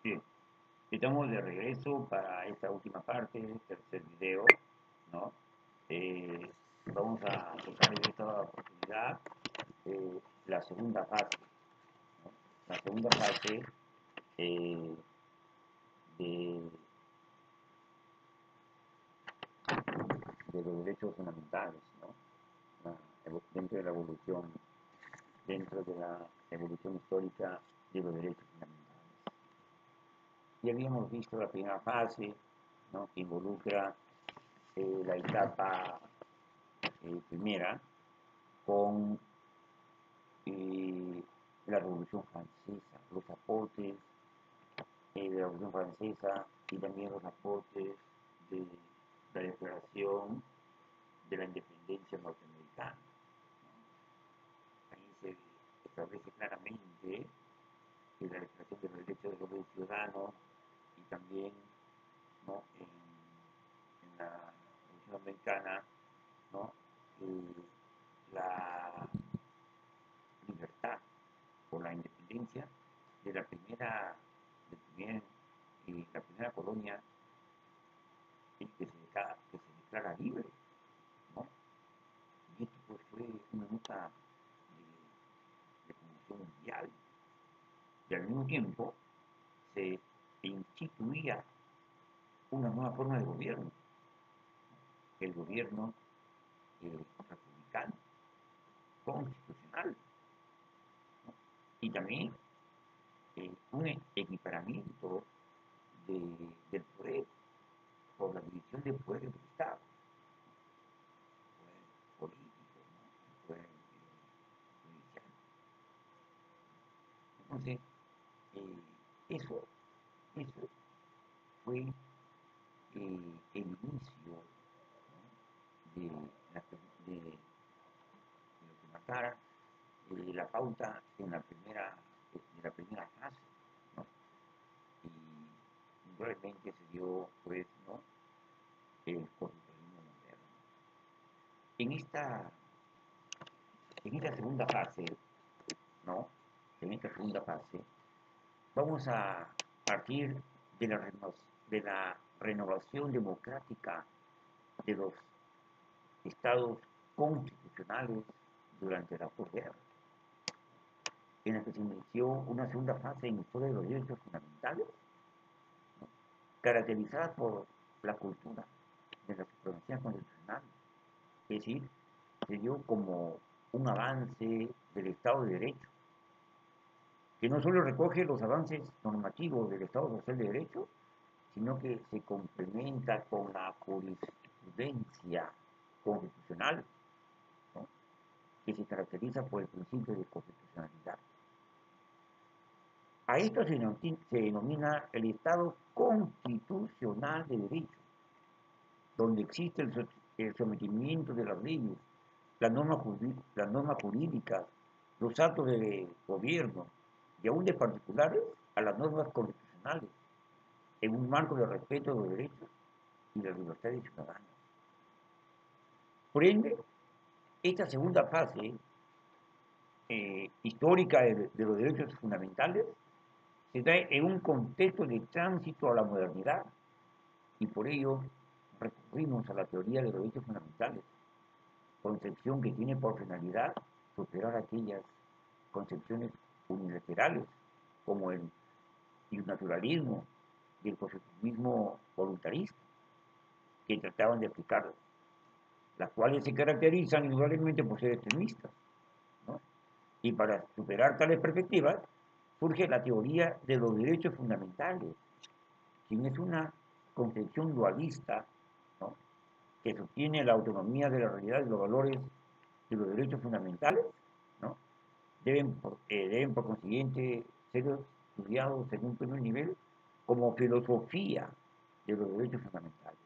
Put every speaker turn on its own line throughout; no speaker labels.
Bien, estamos de regreso para esta última parte, tercer video, ¿no? Eh, Vamos a tocar en esta oportunidad la segunda fase, ¿no? La segunda fase eh, de, de los derechos fundamentales, ¿no? Dentro de la evolución histórica de los derechos fundamentales. Ya habíamos visto la primera fase, ¿no? Que involucra la etapa primera con la Revolución Francesa, los aportes de la Revolución Francesa y también los aportes de la Declaración de la Independencia Norteamericana. Ahí se establece claramente que la Declaración de los Derechos de los Ciudadanos y también, ¿no? en la Revolución Americana, ¿no? La libertad por la independencia de la primera colonia que se declara libre, ¿no? Y esto pues fue una nota de conmoción mundial. Y al mismo tiempo se instituía una nueva forma de gobierno, el gobierno republicano, constitucional, ¿no? Y también un equiparamiento del poder por la división de poderes del Estado, el poder político, ¿no? El poder judicial. Entonces, eso fue el inicio, ¿no? de lo que marcara la pauta en la primera fase, ¿no? Y brevemente se dio, pues, ¿no? El constitucionalismo moderno. En esta, en esta segunda fase, ¿no? En esta segunda fase, vamos a partir de la renovación democrática de los estados constitucionales durante la posguerra, en la que se inició una segunda fase en la historia de los derechos fundamentales, ¿no? Caracterizada por la cultura de la supremacía constitucional, es decir, se dio como un avance del Estado de Derecho, que no solo recoge los avances normativos del Estado Social de Derecho, sino que se complementa con la jurisprudencia constitucional, ¿no? Que se caracteriza por el principio de constitucionalidad. A esto se denomina el Estado constitucional de derecho, donde existe el sometimiento de las leyes, las normas jurídicas, los actos de gobierno y aún de particulares a las normas constitucionales, en un marco de respeto de los derechos y las libertades ciudadanas. Por ende, esta segunda fase histórica de los derechos fundamentales se da en un contexto de tránsito a la modernidad y por ello recurrimos a la teoría de los derechos fundamentales, concepción que tiene por finalidad superar aquellas concepciones unilaterales como el naturalismo y el positivismo voluntarista que trataban de aplicarlo, las cuales se caracterizan indudablemente por ser extremistas, ¿no? Y para superar tales perspectivas surge la teoría de los derechos fundamentales, quien es una concepción dualista, ¿no? Que sostiene la autonomía de la realidad de los valores de los derechos fundamentales, ¿no? Deben por consiguiente ser estudiados en un primer nivel como filosofía de los derechos fundamentales.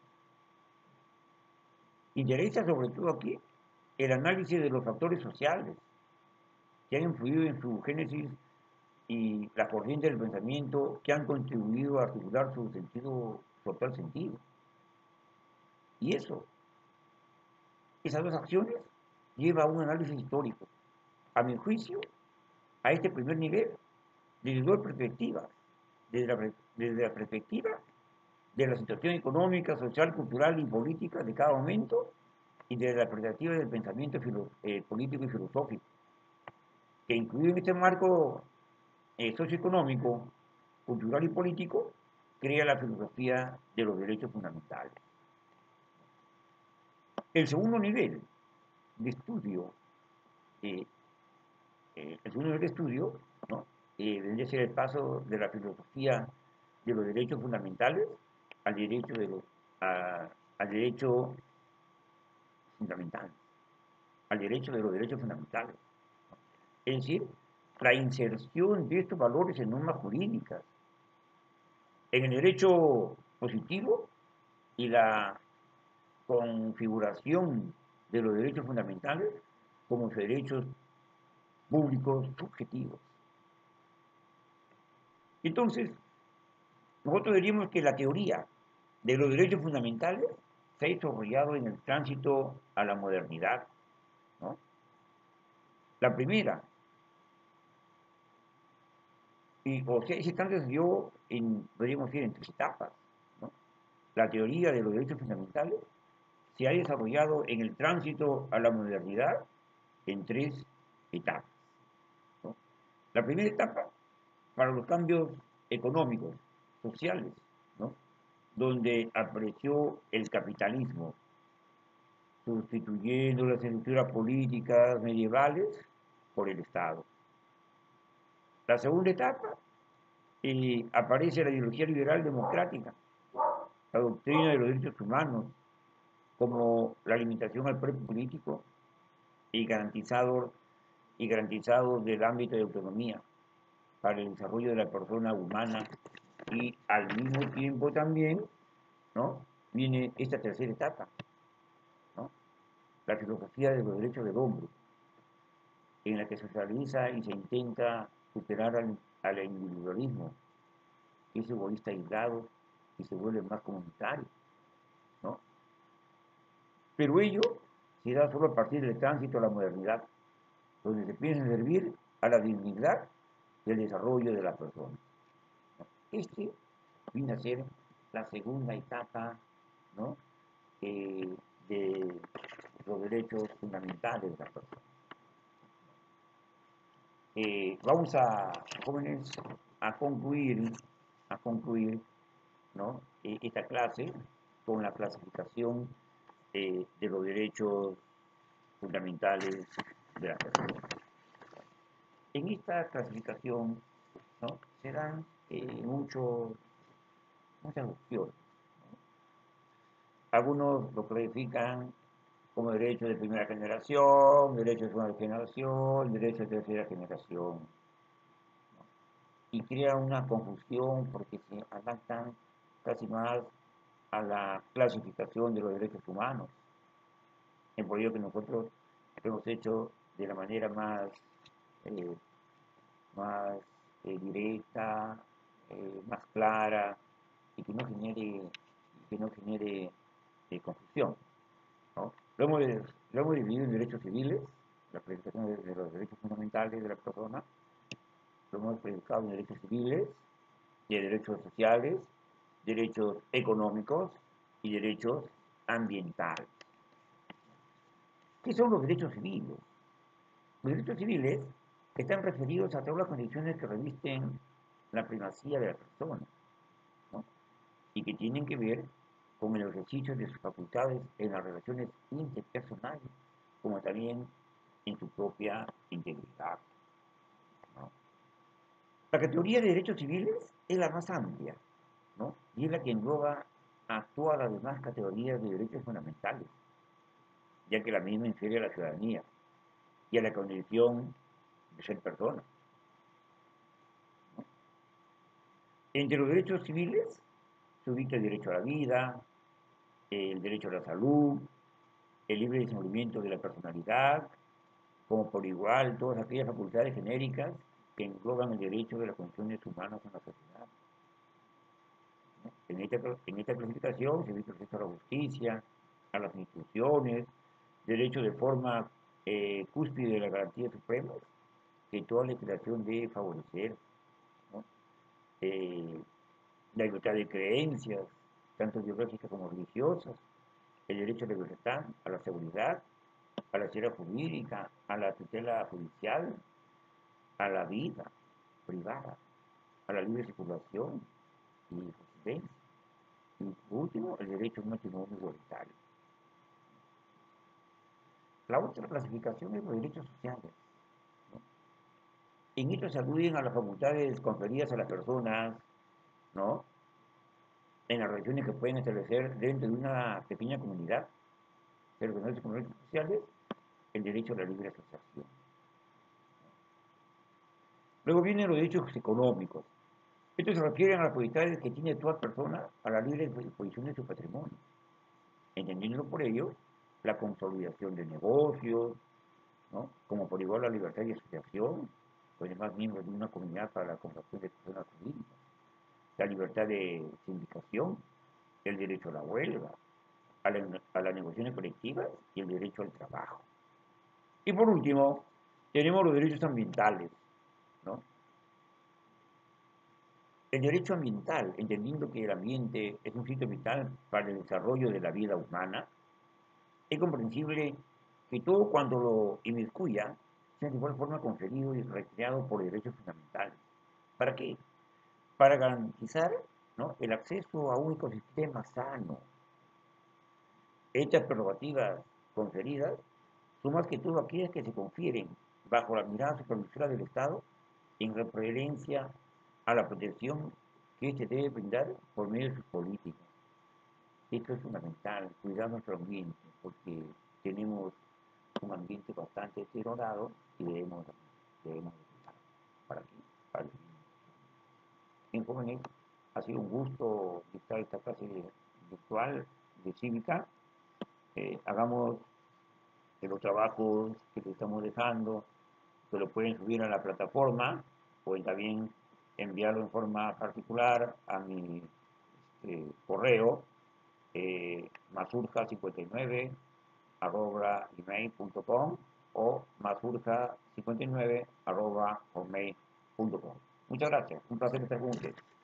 Interesa sobre todo aquí el análisis de los factores sociales que han influido en su génesis y la corriente del pensamiento que han contribuido a articular su actual sentido. Y esas dos acciones lleva a un análisis histórico. A mi juicio, a este primer nivel, desde dos perspectivas. desde la perspectiva de la situación económica, social, cultural y política de cada momento y desde la perspectiva del pensamiento político y filosófico, que incluido en este marco socioeconómico, cultural y político, crea la filosofía de los derechos fundamentales. El segundo nivel de estudio, eh, ¿no? Vendría a ser el paso de la filosofía de los derechos fundamentales al derecho al derecho fundamental, al derecho de los derechos fundamentales. Es decir, la inserción de estos valores en normas jurídicas, en el derecho positivo y la configuración de los derechos fundamentales como derechos públicos subjetivos. Entonces, nosotros diríamos que la teoría de los derechos fundamentales se ha desarrollado en el tránsito a la modernidad, ¿no? La primera, o sea, ese tránsito se dio podríamos decir, en tres etapas, ¿no? La teoría de los derechos fundamentales se ha desarrollado en el tránsito a la modernidad en tres etapas, ¿no? La primera etapa, para los cambios económicos, sociales, ¿no? Donde apareció el capitalismo, sustituyendo las estructuras políticas medievales por el Estado. La segunda etapa, aparece la ideología liberal democrática, la doctrina de los derechos humanos, como la limitación al poder político y garantizado del ámbito de autonomía para el desarrollo de la persona humana, y al mismo tiempo también, ¿no? Viene esta tercera etapa, ¿no? La filosofía de los derechos del hombre, en la que se realiza y se intenta superar al individualismo, que es egoísta aislado y se vuelve más comunitario, ¿no? Pero ello se da solo a partir del tránsito a la modernidad, donde se piensa en servir a la dignidad y el desarrollo de la persona, ¿no? Este viene a ser la segunda etapa, ¿no? De los derechos fundamentales de la persona. Vamos a, jóvenes, a concluir, ¿no? Esta clase con la clasificación de los derechos fundamentales de la persona. En esta clasificación, ¿no? Se dan muchas opciones, ¿no? Algunos lo clasifican como derecho de primera generación, derecho de segunda generación, derecho de tercera generación, ¿no? Y crea una confusión porque se adaptan casi más a la clasificación de los derechos humanos. Es por ello que nosotros lo hemos hecho de la manera eh, directa, más clara y que no genere confusión, ¿no? Lo hemos dividido en derechos civiles, la clasificación de los derechos fundamentales de la persona, lo hemos clasificado en derechos civiles, y derechos sociales, derechos económicos y derechos ambientales. ¿Qué son los derechos civiles? Los derechos civiles están referidos a todas las condiciones que revisten la primacía de la persona, ¿no? Y que tienen que ver con el ejercicio de sus facultades en las relaciones interpersonales, como también en su propia integridad, ¿no? La categoría de derechos civiles es la más amplia, ¿no? Y es la que engloba a todas las demás categorías de derechos fundamentales, ya que la misma infiere a la ciudadanía y a la condición de ser persona, ¿no? Entre los derechos civiles se ubica el derecho a la vida, el derecho a la salud, el libre desenvolvimiento de la personalidad, como por igual todas aquellas facultades genéricas que engloban el derecho de las condiciones humanas en la sociedad, ¿no? En esta clasificación se ubica el derecho a la justicia, a las instituciones, derecho de forma cúspide de la garantía suprema, que toda legislación debe favorecer, ¿no? la libertad de creencias, tanto ideológicas como religiosas, el derecho a la libertad, a la seguridad, a la seguridad jurídica, a la tutela judicial, a la vida privada, a la libre circulación y residencia. Y por último, el derecho a un matrimonio igualitario. La otra clasificación es los derechos sociales. ¿No? En esto se aluden a las facultades conferidas a las personas, ¿no? En las relaciones que pueden establecer dentro de una pequeña comunidad, pero que no es como derechos sociales, el derecho a la libre asociación. Luego vienen los derechos económicos. Estos se refieren a las potestades que tiene toda persona a la libre disposición de su patrimonio, entendiendo por ello la consolidación de negocios, ¿no? Como por igual la libertad de asociación, los demás miembros de una comunidad para la contratación de personas jurídicas, la libertad de sindicación, el derecho a la huelga, a las negociaciones colectivas y el derecho al trabajo. Y por último, tenemos los derechos ambientales, ¿no? El derecho ambiental, entendiendo que el ambiente es un sitio vital para el desarrollo de la vida humana, es comprensible que todo cuando lo inmiscuya sea de igual forma conferido y recreado por derechos fundamentales. ¿Para qué? Para garantizar, ¿no?, el acceso a un ecosistema sano. Estas prerrogativas conferidas son más que todo aquellas que se confieren bajo la mirada supervisora del Estado en referencia a la protección que éste debe brindar por medio de sus políticas. Esto es fundamental, cuidar nuestro ambiente, porque tenemos un ambiente bastante deteriorado y debemos cuidar para que para el bien. Bien, jóvenes, ha sido un gusto dictar esta clase virtual de cívica. Hagamos de los trabajos que te estamos dejando, que lo pueden subir a la plataforma, pueden también enviarlo en forma particular a mi correo, masurja59 @gmail.com o masurja59 @hotmail.com. Muchas gracias, un placer estar con ustedes.